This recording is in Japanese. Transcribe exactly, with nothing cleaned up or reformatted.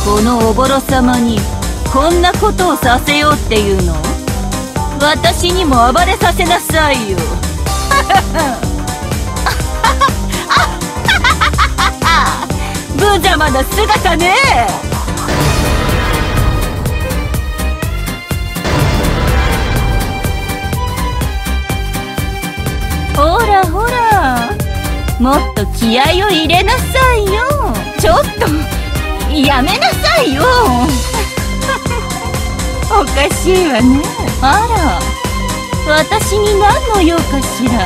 このおぼろ様にこんなことをさせようっていうの？私にも暴れさせなさいよ。無様な姿ね。ほらほら、もっと気合を入れなさいよ。ちょっとやめなさいよ。おかしいわね。あら、私に何の用かしら。